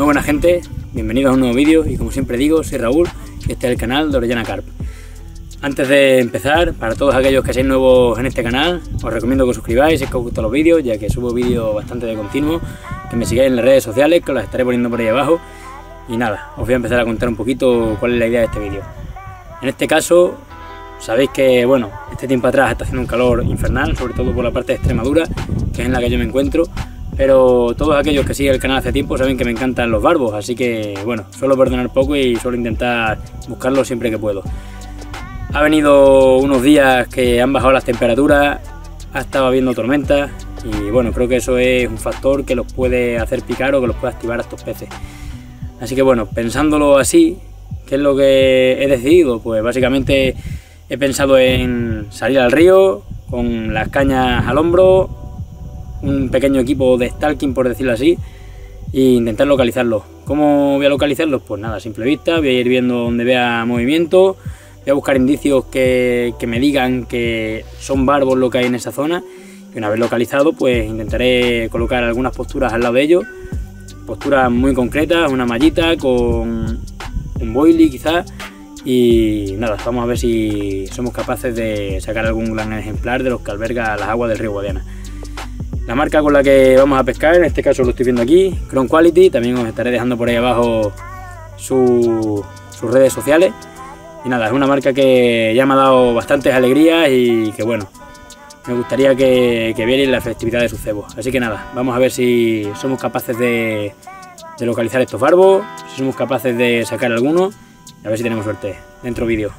buena gente, bienvenidos a un nuevo vídeo y como siempre digo, soy Raúl y este es el canal de Orellana Carp. Antes de empezar, para todos aquellos que seáis nuevos en este canal, os recomiendo que os suscribáis si es que os gustan los vídeos, ya que subo vídeos bastante de continuo, que me sigáis en las redes sociales, que os las estaré poniendo por ahí abajo. Y nada, os voy a empezar a contar un poquito cuál es la idea de este vídeo. En este caso, sabéis que, bueno, este tiempo atrás está haciendo un calor infernal, sobre todo por la parte de Extremadura, que es en la que yo me encuentro. Pero todos aquellos que siguen el canal hace tiempo saben que me encantan los barbos, así que, bueno, suelo perdonar poco y suelo intentar buscarlos siempre que puedo. Ha venido unos días que han bajado las temperaturas, ha estado habiendo tormentas y, bueno, creo que eso es un factor que los puede hacer picar o que los puede activar a estos peces. Así que, bueno, pensándolo así, ¿qué es lo que he decidido? Pues básicamente he pensado en salir al río con las cañas al hombro, un pequeño equipo de stalking, por decirlo así, e intentar localizarlos. ¿Cómo voy a localizarlos? Pues nada, a simple vista, voy a ir viendo donde vea movimiento, voy a buscar indicios que me digan que son barbos lo que hay en esa zona, y una vez localizado pues intentaré colocar algunas posturas al lado de ellos, posturas muy concretas, una mallita con un boilie quizás, y nada, vamos a ver si somos capaces de sacar algún gran ejemplar de los que alberga las aguas del río Guadiana. La marca con la que vamos a pescar, en este caso lo estoy viendo aquí, Chrome Quality, también os estaré dejando por ahí abajo sus redes sociales. Y nada, es una marca que ya me ha dado bastantes alegrías y que, bueno, me gustaría que vierais la efectividad de sus cebos. Así que nada, vamos a ver si somos capaces de localizar estos barbos, si somos capaces de sacar alguno, y a ver si tenemos suerte. Dentro vídeo.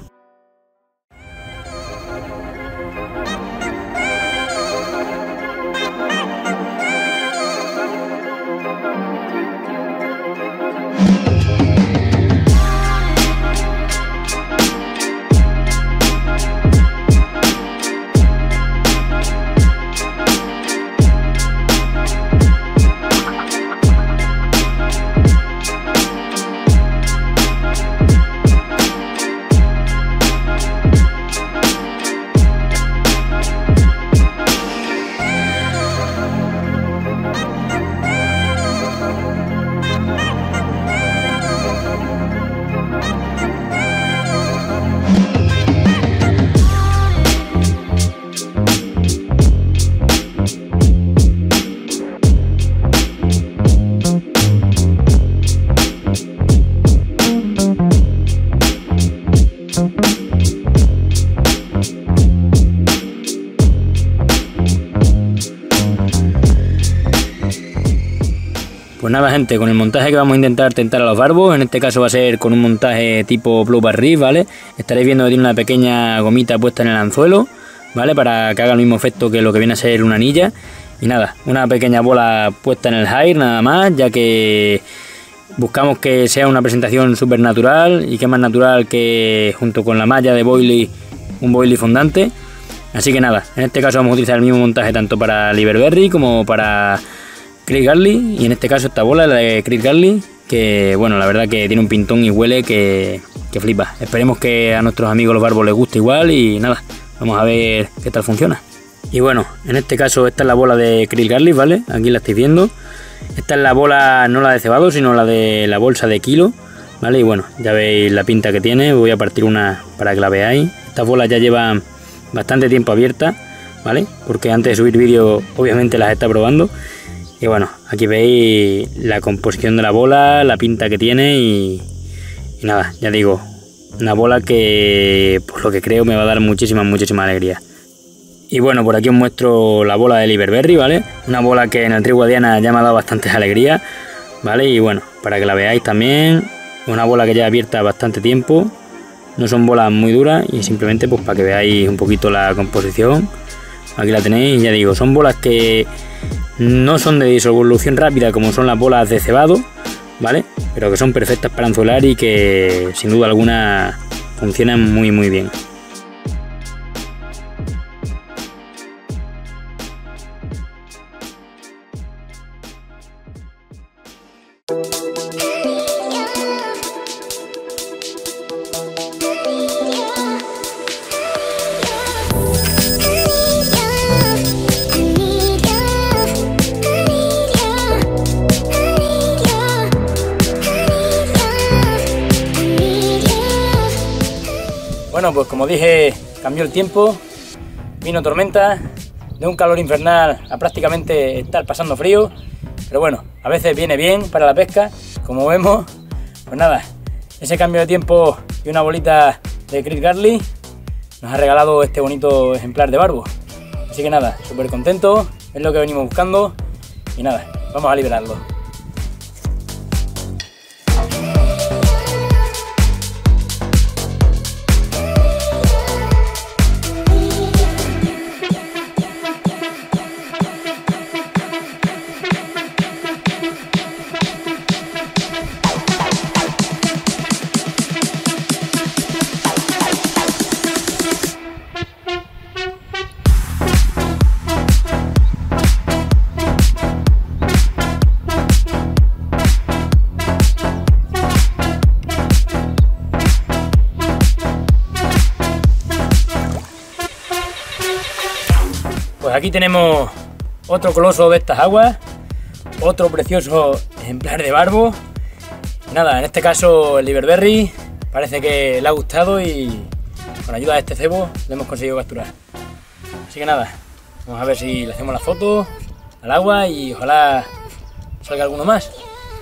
Pues nada gente, con el montaje que vamos a intentar tentar a los barbos, en este caso va a ser con un montaje tipo Blowback Reef, ¿vale? Estaréis viendo que tiene una pequeña gomita puesta en el anzuelo, ¿vale? Para que haga el mismo efecto que lo que viene a ser una anilla. Y nada, una pequeña bola puesta en el hair, nada más, ya que buscamos que sea una presentación súper natural y que más natural que junto con la malla de boilie, un boilie fondante. Así que nada, en este caso vamos a utilizar el mismo montaje tanto para Liverberry como para Creek Garlic, y en este caso esta bola, la de Creek Garlic, que bueno, la verdad que tiene un pintón y huele que flipa. Esperemos que a nuestros amigos los barbos les guste igual y nada, vamos a ver qué tal funciona. Y bueno, en este caso esta es la bola de Creek Garlic, ¿vale? Aquí la estáis viendo. Esta es la bola, no la de cebado, sino la de la bolsa de kilo, ¿vale? Y bueno, ya veis la pinta que tiene, voy a partir una para que la veáis. Estas bolas ya llevan bastante tiempo abiertas, ¿vale? Porque antes de subir vídeo obviamente las está probando. Y bueno, aquí veis la composición de la bola, la pinta que tiene y nada, ya digo, una bola que por lo que creo me va a dar muchísima alegría. Y bueno, por aquí os muestro la bola de Liverberry, ¿vale? Una bola que en el río Guadiana ya me ha dado bastantes alegrías, ¿vale? Y bueno, para que la veáis también, una bola que lleva abierta bastante tiempo, no son bolas muy duras y simplemente pues para que veáis un poquito la composición. Aquí la tenéis, ya digo, son bolas que no son de disolución rápida como son las bolas de cebado, ¿vale? Pero que son perfectas para anzuelar y que sin duda alguna funcionan muy bien. Bueno, pues como dije, cambió el tiempo, vino tormenta, de un calor infernal a prácticamente estar pasando frío, pero bueno, a veces viene bien para la pesca, como vemos. Pues nada, ese cambio de tiempo y una bolita de Chris Garley nos ha regalado este bonito ejemplar de barbo. Así que nada, súper contento, es lo que venimos buscando y nada, vamos a liberarlo. Pues aquí tenemos otro coloso de estas aguas, otro precioso ejemplar de barbo. Nada, en este caso el liverberry parece que le ha gustado y con ayuda de este cebo lo hemos conseguido capturar. Así que nada, vamos a ver si le hacemos la foto al agua y ojalá salga alguno más.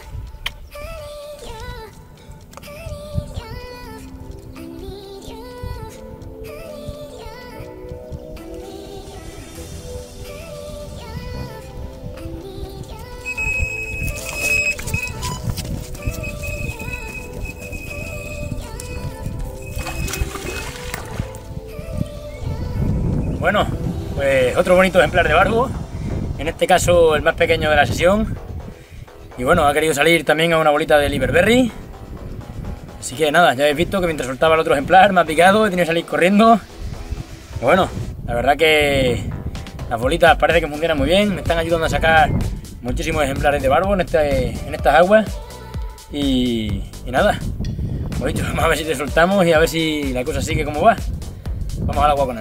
Bueno, pues otro bonito ejemplar de barbo, en este caso el más pequeño de la sesión. Y bueno, ha querido salir también a una bolita de liverberry. Así que nada, ya habéis visto que mientras soltaba el otro ejemplar me ha picado, he tenido que salir corriendo. Y bueno, la verdad que las bolitas parece que funcionan muy bien, me están ayudando a sacar muchísimos ejemplares de barbo en estas aguas. Y nada, como he dicho, vamos a ver si te soltamos y a ver si la cosa sigue como va. Vamos al agua con él.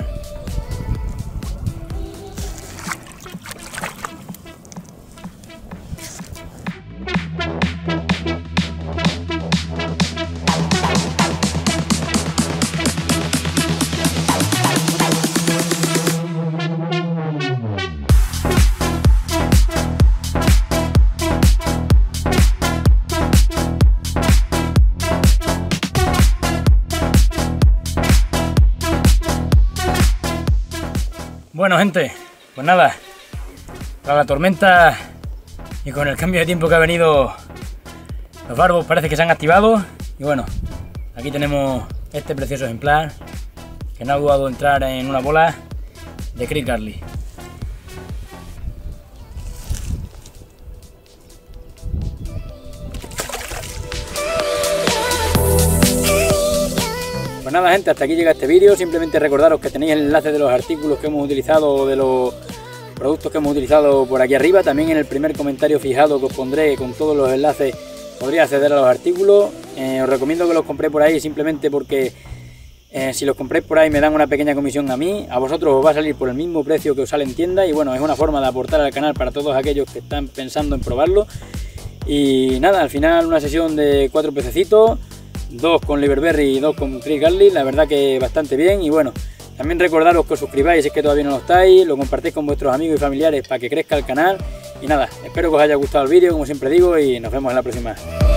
Bueno gente, pues nada, con la tormenta y con el cambio de tiempo que ha venido, los barbos parece que se han activado. Y bueno, aquí tenemos este precioso ejemplar que no ha dudado en entrar en una bola de Chris Garley. Pues nada gente, hasta aquí llega este vídeo. Simplemente recordaros que tenéis el enlace de los artículos que hemos utilizado o de los productos que hemos utilizado por aquí arriba. También en el primer comentario fijado que os pondré con todos los enlaces podría acceder a los artículos. Os recomiendo que los compréis por ahí simplemente porque si los compréis por ahí me dan una pequeña comisión a mí. A vosotros os va a salir por el mismo precio que os sale en tienda y bueno, es una forma de aportar al canal para todos aquellos que están pensando en probarlo. Y nada, al final una sesión de 4 pececitos, 2 con liverberry y 2 con Chris Garley, la verdad que bastante bien. Y bueno, también recordaros que os suscribáis si es que todavía no lo estáis, lo compartéis con vuestros amigos y familiares para que crezca el canal. Y nada, espero que os haya gustado el vídeo, como siempre digo, y nos vemos en la próxima.